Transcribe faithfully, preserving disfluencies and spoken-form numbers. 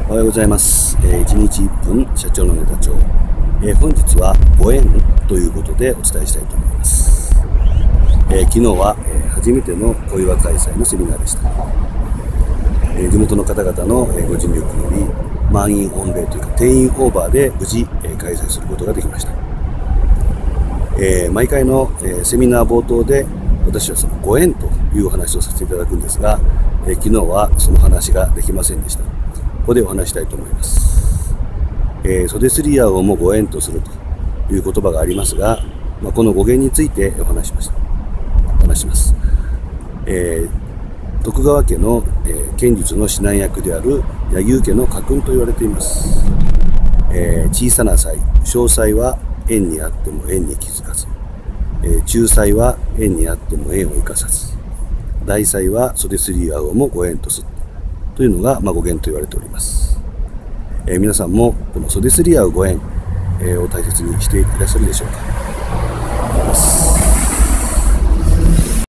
おはようございます。えー、いちにちいっぷん社長のネタ帳、えー、本日はご縁ということでお伝えしたいと思います。えー、昨日は、えー、初めての小岩開催のセミナーでした。えー、地元の方々の、えー、ご尽力により満員御礼というか定員オーバーで無事、えー、開催することができました。えー、毎回の、えー、セミナー冒頭で私はそのご縁というお話をさせていただくんですが、えー、昨日はその話ができませんでした。ここでお話したいと思います。えー、袖すり合うをもご縁とするという言葉がありますが、まあ、この語源についてお話しました。お話します。えー、徳川家の、えー、剣術の指南役である柳生家の家訓と言われています。えー、小さな才、小才は縁にあっても縁に気づかず、えー、中才は縁にあっても縁を生かさず、大才は袖すり合うをもご縁とするというのが、まあ、語源と言われております。えー、皆さんもこの袖すり合うご縁、えー、を大切にしていらっしゃるでしょうか。